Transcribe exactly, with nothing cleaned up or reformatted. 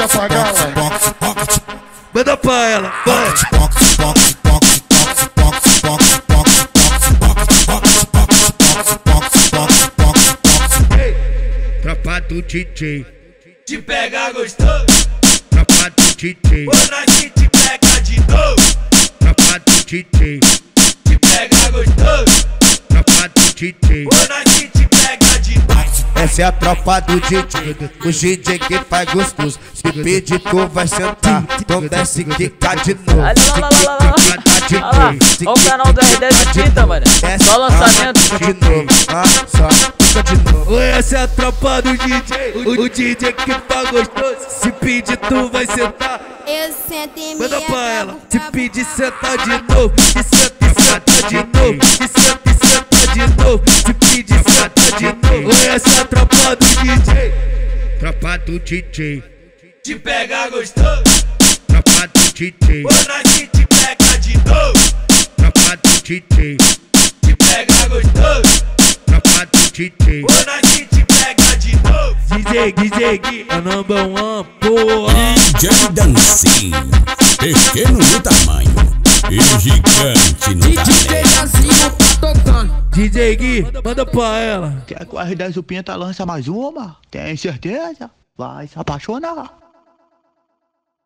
apagar, manda pra ela, vai. Tropa do D J, te pega gostoso. tropa do D J, Ou nós que te pega de novo. tropa do D J, Te pega gostoso. tropa do D J. Ou nós que te pega de novo. essa é a tropa do D J, o D J que faz gostoso. Se pedir tu vai sentar, então desce quica de novo. Olha lá, lá, lá, lá, lá. Olha lá, olha o canal do R dez de Pinta, mano. Só lançamento. De novo, ah, só fica de novo. Oi, essa é a tropa do D J, o, o D J que faz gostoso. Se pedir tu vai sentar, Eu sento e me manda pra ela. acabo, Se cabo, pedir cabo. senta de novo, e senta e senta de novo, e senta e senta de novo. Se pedir senta de novo. Oi, essa é a tropa do D J, tropa do D J, Te pega gostoso. tropa do D J, Ou nós que te pega de novo. tropa do D J, Te pega gostoso. tropa do D J. Ou nós que te pega de novo. D J, D J, Gui, é number one, porra. D J DANZIN, pequeno no tamanho e gigante no D J talento. DANZIN tá tocando. D J Gui, manda pra ela. Quer que o R dez o Pinta lança mais uma? Tem certeza? Vai se apaixonar.